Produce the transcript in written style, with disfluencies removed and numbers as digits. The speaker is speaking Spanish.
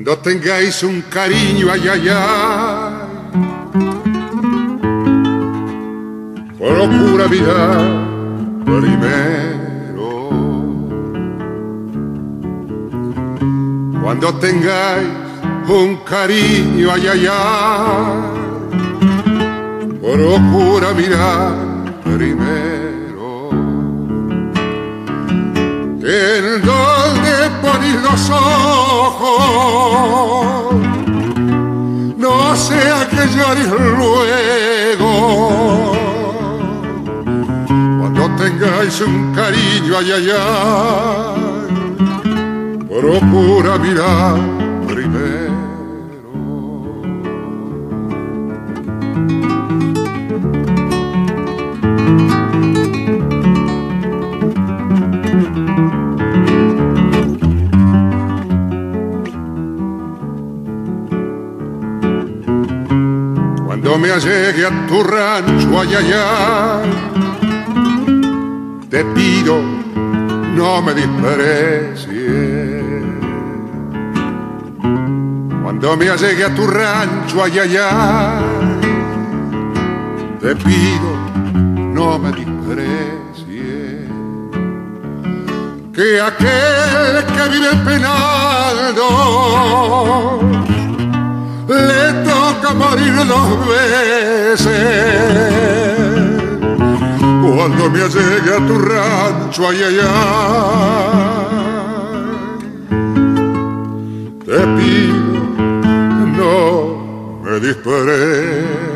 Cuando tengáis un cariño, ay, ay, ay, procura mirar primero. Cuando tengáis un cariño, ay, ay, ay, procura mirar primero. En donde ponéis los ojos, no sea que llores luego. Cuando tengáis un cariño, ay, ay, ay, procura mirar primero. Cuando me allegue a tu rancho, ay, ay, ay, te pido no me desprecies. Cuando me allegue a tu rancho, ay, ay, ay, te pido no me desprecies. Que aquel que vive penando le toca morir 2 veces. Cuando me allegue a tu rancho, ay, ay, ay, te pido no me desprecies.